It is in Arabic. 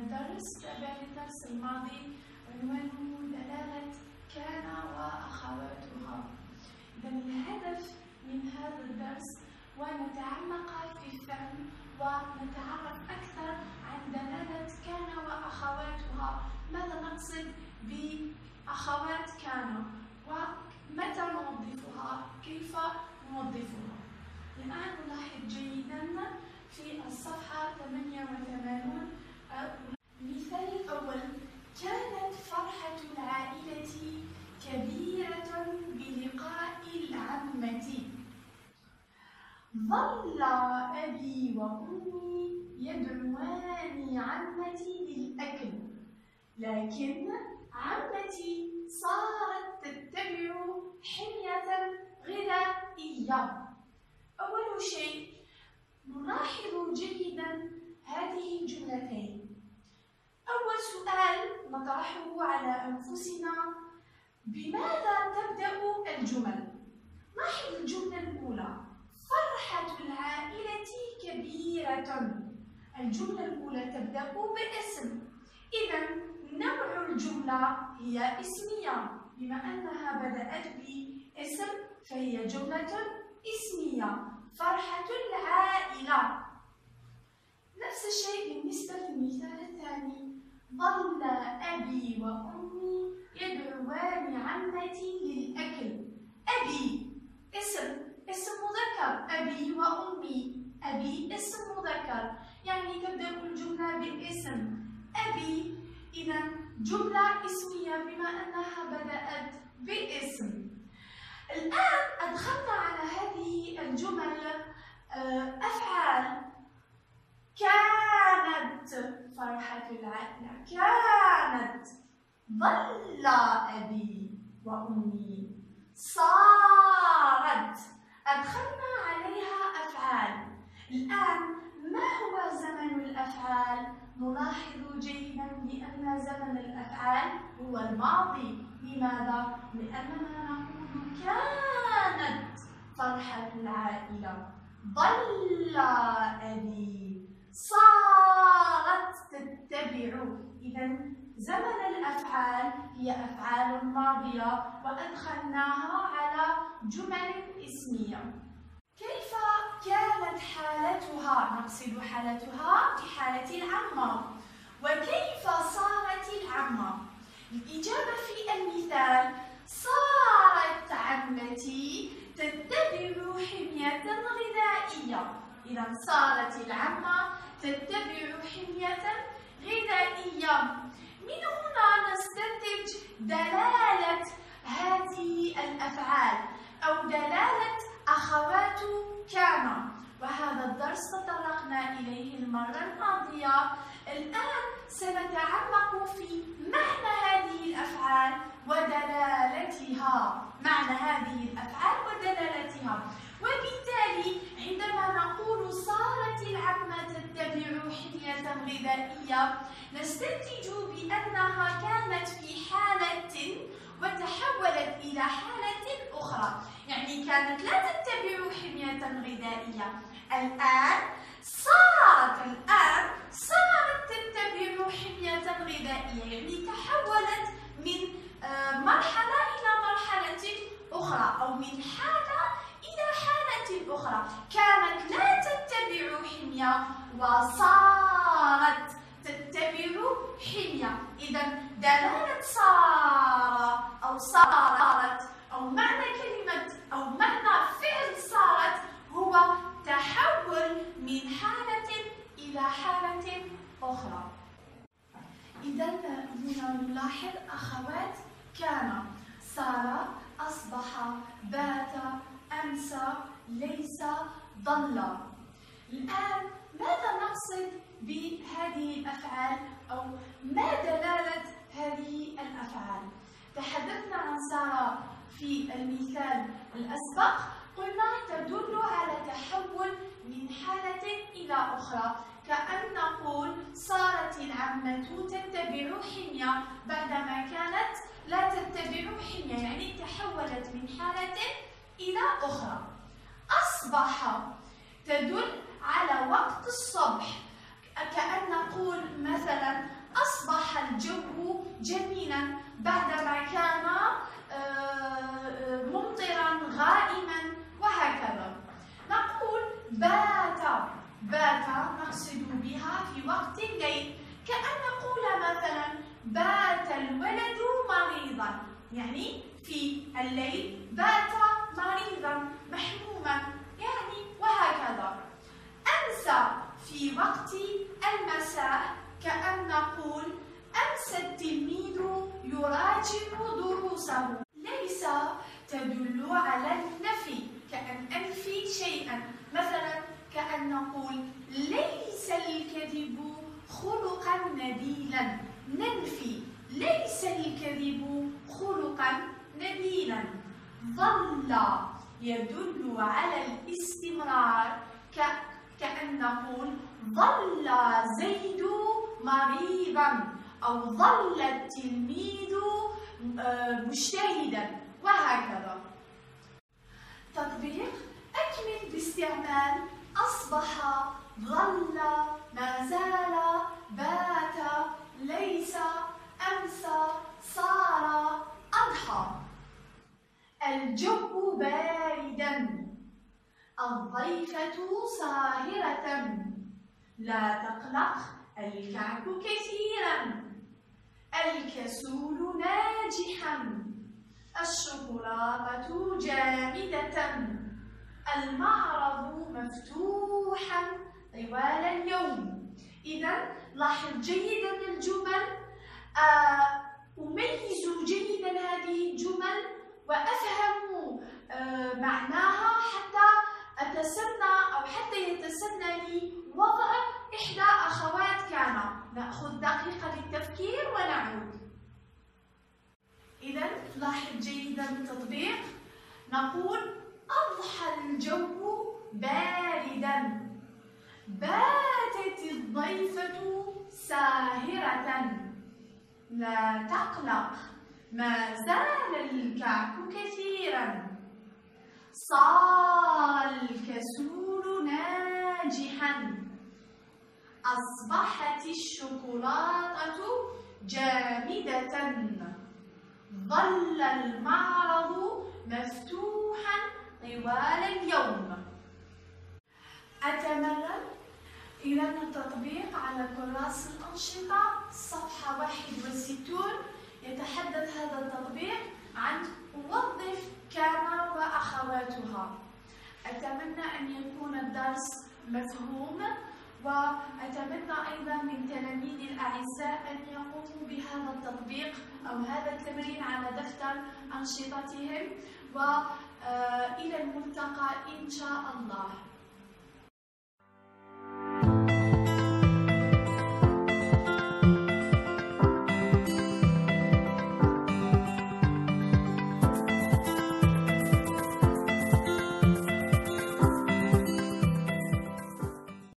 درس تابع للدرس الماضي عنوانه دلالة كان وأخواتها. إذا الهدف من هذا الدرس هو نتعمق في الفهم ونتعرف أكثر عن دلالة كان وأخواتها. ماذا نقصد بأخوات كان ومتى نوظفها؟ كيف نوظفها؟ الآن نلاحظ جيدا في الصفحة 88 المثال الأول: كانت فرحة العائلة كبيرة بلقاء العمة. ظل أبي وأمي يدعوان عمتي للأكل، لكن عمتي صارت تتبع حمية غذائية. أول شيء نلاحظ جيدا هذه الجملتين. أول سؤال نطرحه على أنفسنا: بماذا تبدأ الجمل؟ لاحظ الجملة الأولى: فرحة العائلة كبيرة. الجملة الأولى تبدأ باسم، إذا نوع الجملة هي اسمية. بما أنها بدأت باسم فهي جملة اسمية. فرحة العائلة. نفس الشيء بالنسبة للمثال الثاني: ظل أبي وأمي يدعوان عمتي للأكل. أبي اسم مذكر، أبي وأمي. أبي اسم مذكر، يعني تبدأ الجملة بالاسم أبي، إذا جملة اسمية بما أنها بدأت باسم. الآن أدخلنا على هذه الجمل أفعال. كانت فرحة العائلة، كانت. ظل أبي وأمي، صارت. أدخلنا عليها أفعال. الآن ما هو زمن الأفعال؟ نلاحظ جيدا بأن زمن الأفعال هو الماضي. لماذا؟ لأننا نقول كانت فرحة العائلة، ظل أبي، صارت تتبع. إذا زمن الأفعال هي أفعال ماضية وأدخلناها على جمل اسمية. كيف كانت حالتها؟ نقصد حالتها بحالة العمة. وكيف صارت العمة؟ الإجابة في المثال: صارت عمتي تتبع حمية غذائية. إذا صارت العمة تتبع حمية غذائية. من هنا نستنتج دلالة هذه الأفعال أو دلالة أخوات كان، وهذا الدرس تطرقنا إليه المرة الماضية. الآن سنتعمق في معنى هذه الأفعال ودلالتها. معنى هذه الأفعال ودلالتها. وبالتالي عندما نقول صارت العمة تتبع حمية غذائية نستنتج بأنها كانت في حالة وتحولت إلى حالة أخرى، يعني كانت لا تتبع حمية غذائية، الآن صارت تتبع حمية غذائية، يعني تحولت من مرحلة إلى مرحلة أخرى أو من حالة إلى حالة أخرى. كانت لا تتبع حمية وصارت تتبع حمية. إذا دلالة صار أو صارت أو معنى كلمة أو معنى فعل صارت هو تحول من حالة إلى حالة أخرى. إذا هنا نلاحظ أخوات كان: صار، أصبح، بات، أمسى، ليس، ظل. الآن ماذا نقصد بهذه الأفعال أو ما دلالة هذه الأفعال؟ تحدثنا عن صار في المثال الأسبق، قلنا تدل على تحول من حالة إلى أخرى، كأن نقول صارت العمة تتبع حمية بعدما كانت لا تتبع حمية، يعني تحولت من حالة إلى أخرى. أصبح تدل على وقت الصبح، كأن نقول مثلا أصبح الجو جميلا بعدما كان ممطرا غائما وهكذا. نقول بات نقصد بها في وقت الليل، كأن نقول مثلا بات الولد مريضا، يعني في الليل بات مريضا محموما، يعني وهكذا. أمسى في وقت المساء، كأن نقول أمسى التلميذ يراجع دروسه. ليس تدل على النفي، كأن أنفي شيئا، مثلا كأن نقول ليس الكذب خلقا نبيلا، ننفي ليس الكذب خلقا نبيلا. ظل يدل على الاستمرار، كأن نقول ظل زيد مريضا، أو ظل التلميذ مجتهدا، وهكذا. تطبيق: أكمل باستعمال أصبح، ظل، ما زال، بات، ليس، أمسى، صار، أضحى. الجو باردا، الضيفة ساهرة، لا تقلق الكعك كثيرا، الكسول ناجحا، الشوكولاتة جامدة، المعرض مفتوحا طوال اليوم. إذا لاحظ جيدا الجمل، أميز جيدا هذه الجمل وأفهم معناها حتى أتسنى أو حتى يتسنى لي وضع إحدى أخوات كان. نأخذ دقيقة للتفكير ونعود. إذا لاحظ جيدا التطبيق. نقول أضحى الجو باردا، باتت الضيفة ساهرة، لا تقلق، ما زال الكعك كثيرا، صار الكسول ناجحا، أصبحت الشوكولاتة جامدة، ظل المعرض مفتوحا طوال اليوم. أتمرن. إذا التطبيق على كراس الأنشطة صفحة 61. يتحدث هذا التطبيق عن وظف كان وأخواتها. أتمنى أن يكون الدرس مفهوم، وأتمنى أيضا من تلاميذي الأعزاء أن يقوموا بهذا التطبيق أو هذا التمرين على دفتر أنشطتهم، وإلى الملتقى إن شاء الله.